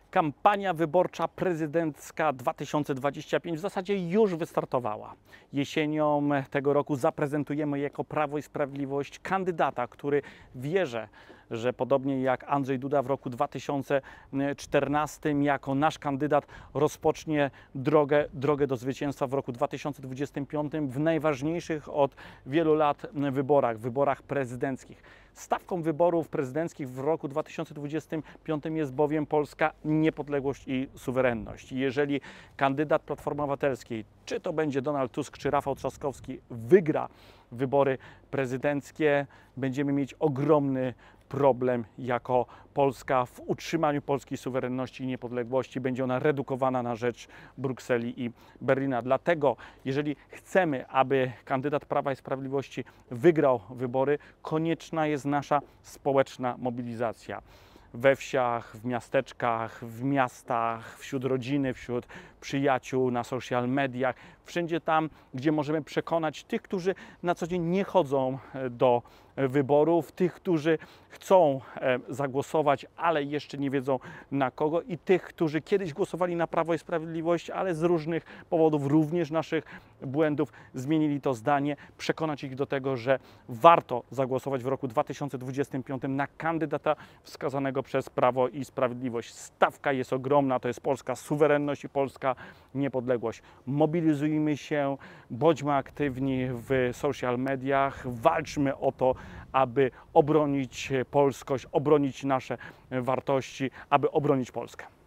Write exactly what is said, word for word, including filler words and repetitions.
Kampania wyborcza prezydencka dwa tysiące dwudziesty piąty w zasadzie już wystartowała. Jesienią tego roku zaprezentujemy jako Prawo i Sprawiedliwość kandydata, który wierzę, że podobnie jak Andrzej Duda w roku dwa tysiące czternastym jako nasz kandydat rozpocznie drogę, drogę do zwycięstwa w roku dwa tysiące dwudziestym piątym w najważniejszych od wielu lat wyborach, wyborach prezydenckich. Stawką wyborów prezydenckich w roku dwa tysiące dwudziestym piątym jest bowiem polska niepodległość i suwerenność. Jeżeli kandydat Platformy Obywatelskiej, czy to będzie Donald Tusk, czy Rafał Trzaskowski, wygra wybory prezydenckie, będziemy mieć ogromny problem jako Polska w utrzymaniu polskiej suwerenności i niepodległości. Będzie ona redukowana na rzecz Brukseli i Berlina. Dlatego, jeżeli chcemy, aby kandydat Prawa i Sprawiedliwości wygrał wybory, konieczna jest nasza społeczna mobilizacja. We wsiach, w miasteczkach, w miastach, wśród rodziny, wśród przyjaciół, na social mediach, wszędzie tam, gdzie możemy przekonać tych, którzy na co dzień nie chodzą do wyborów, tych, którzy chcą zagłosować, ale jeszcze nie wiedzą na kogo, i tych, którzy kiedyś głosowali na Prawo i Sprawiedliwość, ale z różnych powodów, również naszych błędów, zmienili to zdanie, przekonać ich do tego, że warto zagłosować w roku dwa tysiące dwudziestym piątym na kandydata wskazanego przez Prawo i Sprawiedliwość. Stawka jest ogromna, to jest polska suwerenność i polska niepodległość. Mobilizujmy się, bądźmy aktywni w social mediach, walczmy o to, aby obronić polskość, obronić nasze wartości, aby obronić Polskę.